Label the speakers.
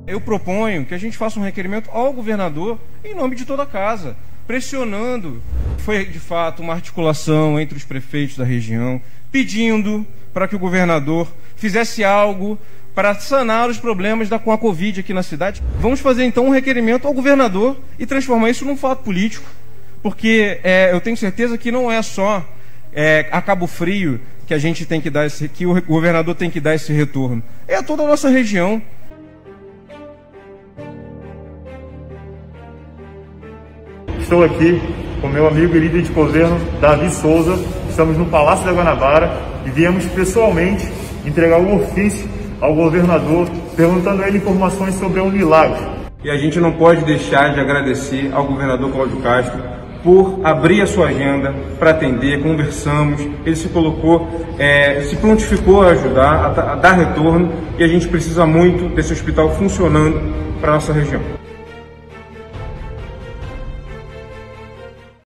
Speaker 1: Eu proponho que a gente faça um requerimento ao governador em nome de toda a casa, pressionando. Foi de fato uma articulação entre os prefeitos da região, pedindo para que o governador fizesse algo para sanar os problemas com a Covid aqui na cidade. Vamos fazer então um requerimento ao governador e transformar isso num fato político, porque eu tenho certeza que não é só a Cabo Frio que a gente tem que dar que o governador tem que dar esse retorno, é a toda a nossa região.
Speaker 2: Estou aqui com meu amigo e líder de governo, Davi Souza. Estamos no Palácio da Guanabara e viemos pessoalmente entregar um ofício ao governador, perguntando a ele informações sobre a Unilag.
Speaker 1: E a gente não pode deixar de agradecer ao governador Cláudio Castro por abrir a sua agenda para atender. Conversamos, ele se colocou, se prontificou a ajudar, a dar retorno, e a gente precisa muito desse hospital funcionando para a nossa região.